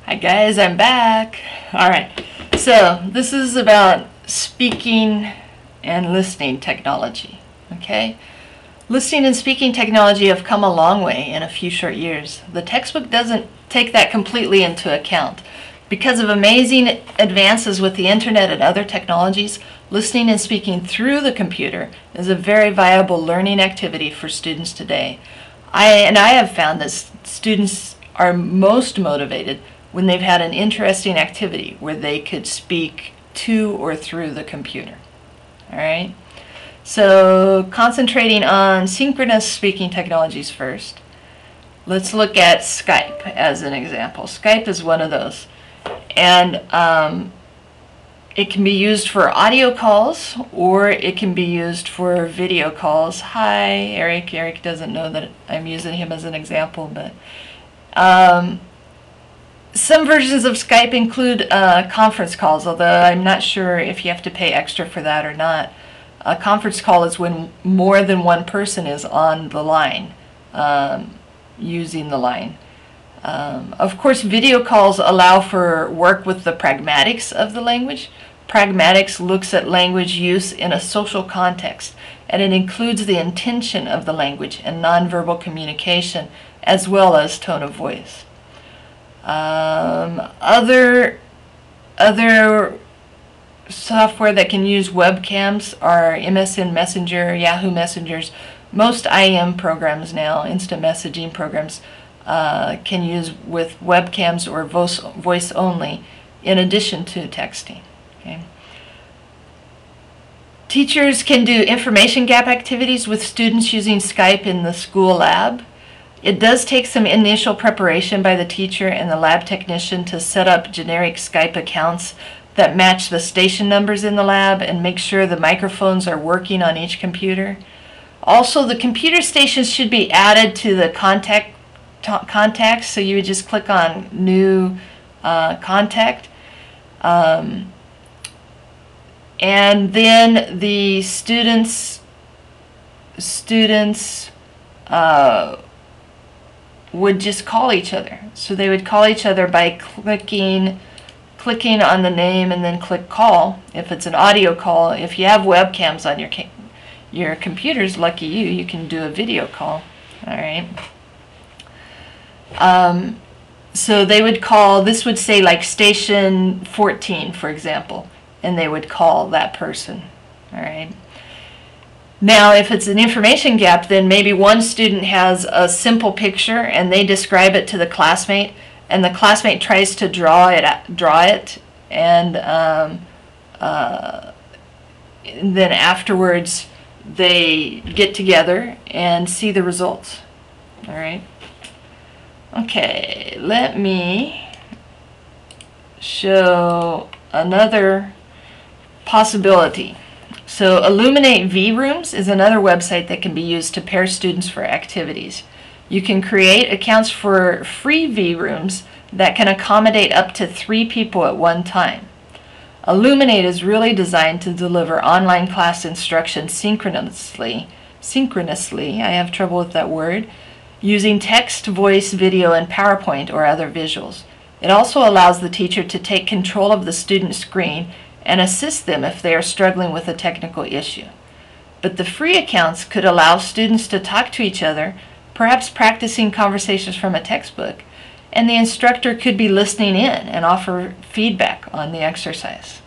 Hi guys, I'm back. Alright, so this is about speaking and listening technology. Okay? Listening and speaking technology have come a long way in a few short years. The textbook doesn't take that completely into account. Because of amazing advances with the internet and other technologies, listening and speaking through the computer is a very viable learning activity for students today. I have found that students are most motivated when they've had an interesting activity where they could speak to or through the computer. All right? So concentrating on synchronous speaking technologies first. Let's look at Skype as an example. Skype is one of those. And it can be used for audio calls or it can be used for video calls. Hi, Eric. Eric doesn't know that I'm using him as an example, but some versions of Skype include conference calls, although I'm not sure if you have to pay extra for that or not. A conference call is when more than one person is on the line, using the line. Of course, video calls allow for work with the pragmatics of the language. Pragmatics looks at language use in a social context, and it includes the intention of the language and nonverbal communication, as well as tone of voice. Other software that can use webcams are MSN Messenger, Yahoo Messengers. Most IM programs now, instant messaging programs, can use with webcams or voice only in addition to texting. Okay. Teachers can do information gap activities with students using Skype in the school lab. It does take some initial preparation by the teacher and the lab technician to set up generic Skype accounts that match the station numbers in the lab and make sure the microphones are working on each computer. Also, the computer stations should be added to the contacts, so you would just click on new contact, and then the students would just call each other. So they would call each other by clicking on the name and then click call. If it's an audio call, if you have webcams on your computers, lucky you, you can do a video call. All right. So they would call, this would say like station 14, for example, and they would call that person. All right. Now, if it's an information gap, then maybe one student has a simple picture and they describe it to the classmate, and the classmate tries to draw it, and then afterwards they get together and see the results. All right. Okay, let me show another possibility. So Elluminate V-Rooms is another website that can be used to pair students for activities. You can create accounts for free V-Rooms that can accommodate up to 3 people at one time. Elluminate is really designed to deliver online class instruction synchronously, I have trouble with that word, using text, voice, video, and PowerPoint or other visuals. It also allows the teacher to take control of the student's screen and assist them if they are struggling with a technical issue. But the free accounts could allow students to talk to each other, perhaps practicing conversations from a textbook, and the instructor could be listening in and offer feedback on the exercise.